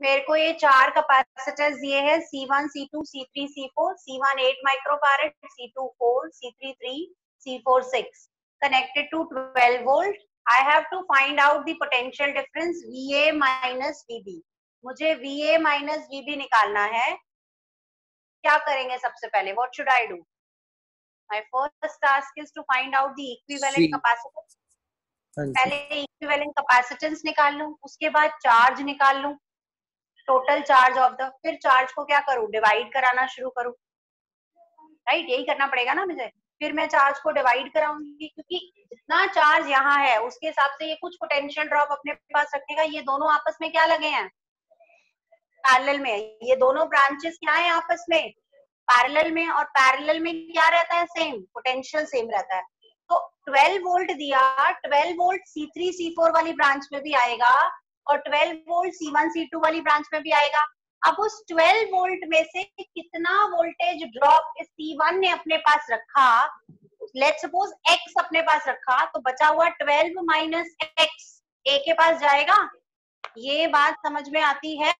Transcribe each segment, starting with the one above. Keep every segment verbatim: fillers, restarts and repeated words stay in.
मेरे को ये चार कैपेसिटर्स दिए हैं, C one, C two, C three, C four, C one at microfarad, C two four, C three three, C four six, connected to twelve volt. I have to find out the potential difference V A minus V B. मुझे V A minus V B निकालना है. क्या करेंगे सबसे पहले? What should I do? My first task is to find out the equivalent C. capacitance. हाँ जी. पहले equivalent capacitance निकाल लूं, उसके बाद चार्ज निकाल लूं, टोटल चार्ज ऑफ द, फिर चार्ज को क्या करूं? डिवाइड कराना शुरू करूं. राइट, यही करना पड़ेगा ना मुझे. फिर मैं चार्ज को डिवाइड कराऊंगी, क्योंकि जितना चार्ज यहाँ है उसके हिसाब से ये कुछ पोटेंशियल ड्रॉप अपने पास रखेगा. ये दोनों आपस में क्या लगे हैं? पैरेलल में. ये दोनों ब्रांचेस क्या है आपस में? पैरेलल में. और पैरेलल में क्या रहता है? सेम पोटेंशियल सेम रहता है. तो ट्वेल्व वोल्ट दिया, twelve volt C three C four वाली ब्रांच में भी आएगा और twelve volt C one C two वाली ब्रांच में भी आएगा. अब उस ट्वेल्व वोल्ट में से कितना वोल्टेज ड्रॉप सी वन ने अपने पास रखा, लेट्स सपोज x अपने पास रखा, तो बचा हुआ ट्वेल्व माइनस एक्स a के पास जाएगा. ये बात समझ में आती है?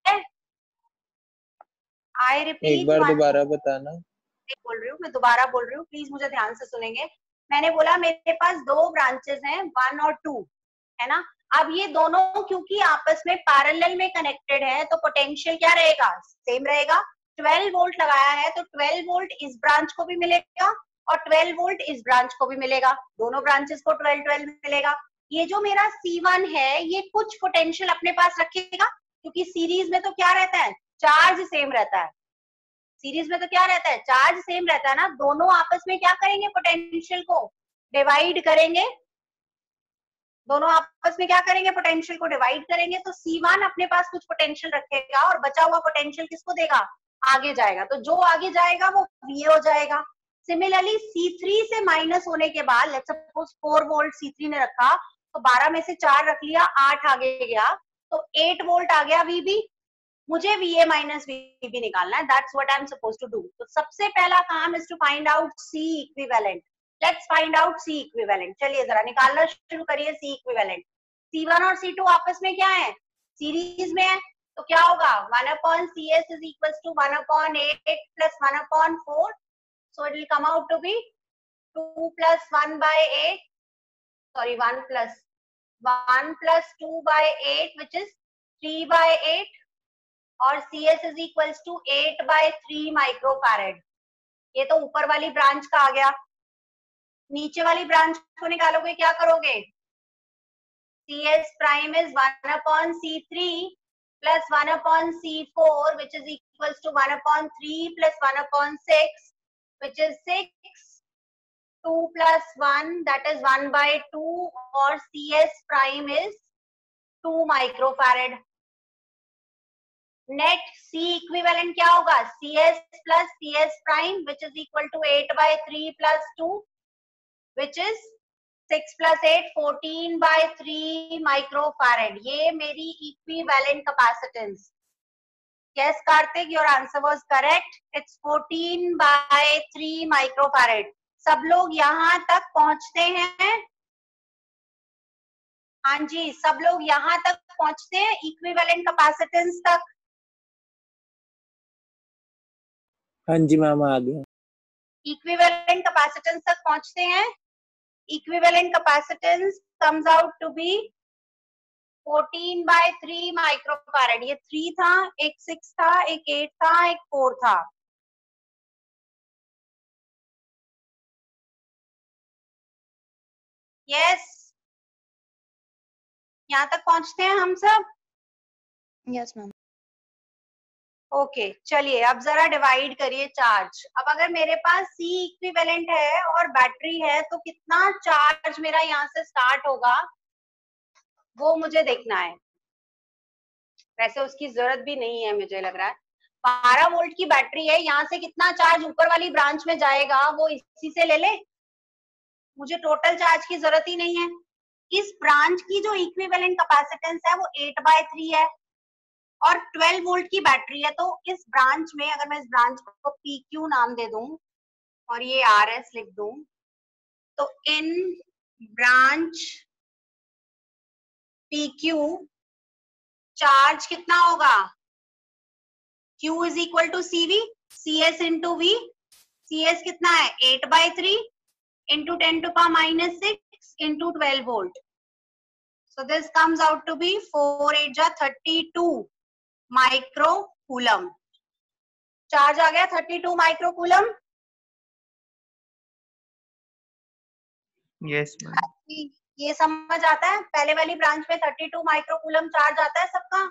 आई रिपीट, एक बार दोबारा बताना. बोल रही हूँ मैं, दोबारा बोल रही हूँ, प्लीज मुझे ध्यान से सुनेंगे. मैंने बोला मेरे पास दो ब्रांचेस हैं, वन और टू, है ना. अब ये दोनों क्योंकि आपस में पैरेलल में कनेक्टेड है, तो पोटेंशियल क्या रहेगा? सेम रहेगा. ट्वेल्व वोल्ट लगाया है तो ट्वेल्व वोल्ट इस ब्रांच को भी मिलेगा और ट्वेल्व वोल्ट इस ब्रांच को भी मिलेगा. दोनों ब्रांचेस को ट्वेल्व ट्वेल्व मिलेगा. ये जो मेरा सी वन है ये कुछ पोटेंशियल अपने पास रखेगा, क्योंकि सीरीज में तो क्या रहता है? चार्ज सेम रहता है. सीरीज में तो क्या रहता है? चार्ज सेम रहता है ना. दोनों आपस में क्या करेंगे? पोटेंशियल को डिवाइड करेंगे. दोनों आपस में क्या करेंगे? पोटेंशियल को डिवाइड करेंगे. तो सी वन अपने पास कुछ पोटेंशियल रखेगा और बचा हुआ पोटेंशियल किसको देगा? आगे जाएगा. तो जो आगे जाएगा वो वी ए हो जाएगा. सिमिलरली सी थ्री से माइनस होने के बाद, let's suppose four volt C three ने रखा, तो बारह में से चार रख लिया, आठ आगे गया, तो एट वोल्ट आ गया वीबी. मुझे V A minus V B निकालना है. That's what I'm supposed to do. तो सबसे पहला काम is to find out C equivalent. Let's find out C equivalent. चलिए जरा निकालना शुरू करिए C equivalent. C वन और C टू आपस में क्या है? सीरीज में है. तो क्या होगा? One upon C S is equals to one upon eight plus one upon four. So it will come out to be two plus one by eight. Sorry, one plus one plus two by eight, which is three by eight. और C S is equals to eight by three microfarad. ये तो ऊपर वाली branch का आ गया. नीचे वाली branch को निकालोगे, क्या करोगे? C S prime is one upon C three plus one upon C four, which is equals to one upon three plus one upon six, which is six. two plus one, that is one by two, और C S prime is two microfarad. Net C equivalent क्या होगा? C S plus C S prime, which is equal to eight by three plus two, which is six plus eight, fourteen by three microfarad. ये मेरी equivalent capacitance. Yes, Karthik, your answer was correct. It's fourteen by three microfarad. सब लोग यहाँ तक पहुंचते हैं? हाँ जी, सब लोग यहाँ तक पहुंचते हैं इक्विवेलेंट कैपेसिटेंस तक? हाँ जी मैम, आ गया. इक्विवेलेंट कैपेसिटेंस तक पहुंचते हैं. Equivalent capacitance comes out to be fourteen by three microfarad. ये थ्री था, एक सिक्स था, एक एट था, एक फोर था. यस, यहाँ तक पहुंचते हैं हम सब? Yes ma'am. ओके okay, चलिए अब जरा डिवाइड करिए चार्ज. अब अगर मेरे पास C इक्विवेलेंट है और बैटरी है, तो कितना चार्ज मेरा यहाँ से स्टार्ट होगा वो मुझे देखना है. वैसे उसकी जरूरत भी नहीं है मुझे लग रहा है. बारह वोल्ट की बैटरी है, यहाँ से कितना चार्ज ऊपर वाली ब्रांच में जाएगा वो इसी से ले ले. मुझे टोटल चार्ज की जरूरत ही नहीं है. इस ब्रांच की जो इक्विवेलेंट कैपेसिटेंस है वो एट बाय थ्री है और ट्वेल्व वोल्ट की बैटरी है. तो इस ब्रांच में अगर मैं इस ब्रांच को पी क्यू नाम दे दूं और ये आर एस लिख दूं, तो in branch P Q charge कितना होगा? Q is equal to C V, C S into V, C S कितना है eight by three into ten to power minus six into twelve volt. So this comes out to be four eight जा thirty-two micro coulomb. Charge आ गया thirty-two micro coulomb. Yes ma'am. ये समझ आता है, पहले वाली ब्रांच में thirty-two माइक्रो कूलम चार्ज आता है सबका.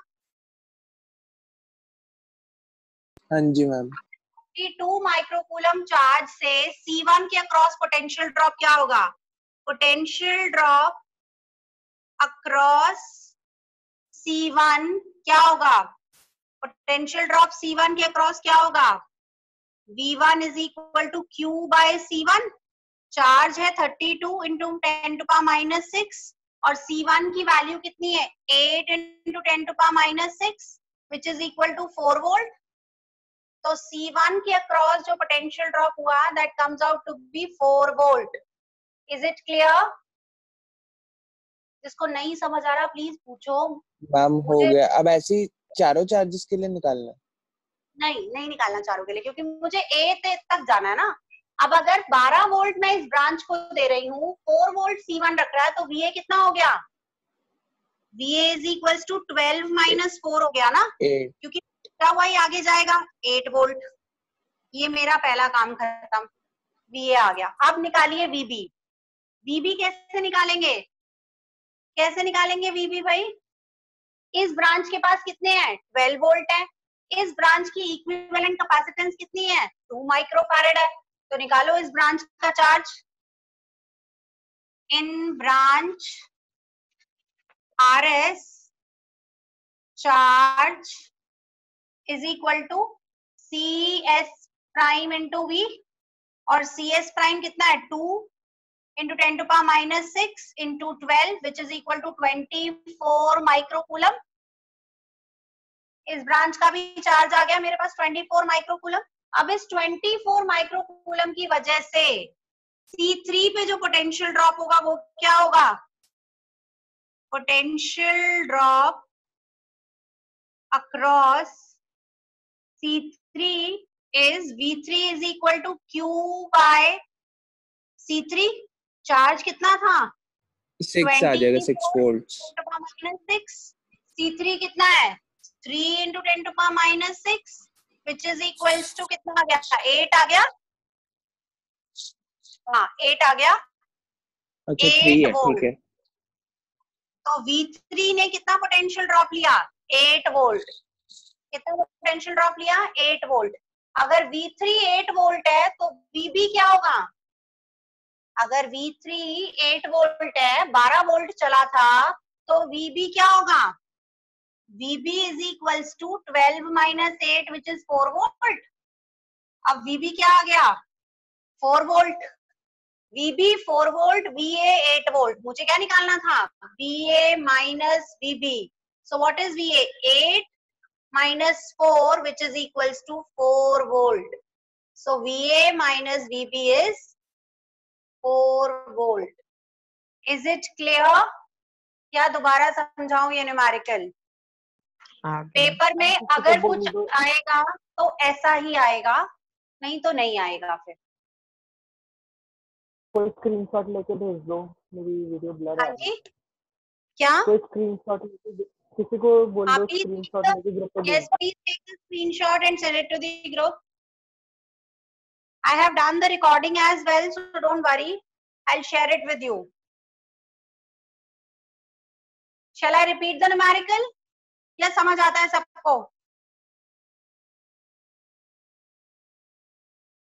हाँ जी ma'am. thirty-two micro coulomb charge से सी वन के अक्रॉस पोटेंशियल ड्रॉप क्या होगा? Potential drop across C one क्या होगा? पोटेंशियल ड्रॉप सी वन के अक्रॉस क्या होगा? V one is equal to Q by C one. Charge है thirty-two into ten to power minus six और सी वन की वैल्यू कितनी है? Eight into ten to power minus six which is equal to four volt. तो C one के across जो potential drop हुआ that comes out to be four volt. Is it clear? जिसको नहीं समझ आ रहा प्लीज पूछो. मैम हो गया. अब ऐसे ही चारों चार्जेस के लिए निकालना? नहीं नहीं निकालना चारों के लिए, क्योंकि मुझे ए तक जाना है ना. अब अगर बारह वोल्ट मैं इस ब्रांच को दे रही हूँ, फोर वोल्ट सी वन रख रहा है, तो वी ए कितना हो गया? V A is equals to twelve minus four हो गया ना, क्योंकि क्या हुआ ही आगे जाएगा एट वोल्ट. ये मेरा पहला काम खत्म. वी ए आ गया. अब निकालिए वीबी. वीबी कैसे निकालेंगे? कैसे निकालेंगे वीबी भाई? इस ब्रांच के पास कितने हैं? ट्वेल्व वोल्ट है. इस ब्रांच की इक्विवेलेंट कैपेसिटेंस कितनी है? टू माइक्रोफैरेड है. तो निकालो इस ब्रांच का charge. In branch R S charge is equal to C S prime into V, और सी एस प्राइम कितना है? Two into ten to power minus six into twelve which is equal to twenty four micro coulomb. इस branch का भी charge आ गया मेरे पास ट्वेंटी फोर माइक्रो कूलम. अब इस ट्वेंटी फोर माइक्रो कूलम की वजह से सी थ्री पे जो पोटेंशियल ड्रॉप होगा वो क्या होगा? Potential drop across C three is V three is equal to Q by C three. Charge कितना था? सिक्स आ जाएगा. Six volts. Six. C three कितना है? Three into ten to power minus six which is equals to कितना आ गया? Eight आ गया. हाँ एट आ गया. अच्छा थ्री है. ठीक है. तो वी थ्री ने कितना पोटेंशियल ड्रॉप लिया? Eight volt. कितना पोटेंशियल ड्रॉप लिया? Eight volt. अगर वी थ्री एट वोल्ट है तो वीबी क्या होगा? अगर वी थ्री एट वोल्ट है, बारह वोल्ट चला था, तो वीबी क्या होगा? V B is equals to twelve minus eight which is four volt. अब वीबी क्या आ गया? Four volt. V B four volt, V A eight volt. मुझे क्या निकालना था? V A minus V B. So what is V A? Eight minus four which is equals to four volt. So V A minus V B is four volt. Is it clear? क्या दोबारा समझाऊं ये numerical? Paper में अगर कुछ आएगा तो ऐसा ही आएगा, नहीं तो नहीं आएगा. फिर कोई स्क्रीनशॉट लेके भेज दो, मेरी वीडियो ब्लर हाँ जी. क्या? कोई स्क्रीनशॉट लेके किसी को बोल दो स्क्रीनशॉट लेके ग्रुप पे. Yes, please take the screenshot and send it to the group. I have done the recording as well, so don't worry. I'll share it with you. Shall I repeat the numerical? क्या समझ आता है सबको?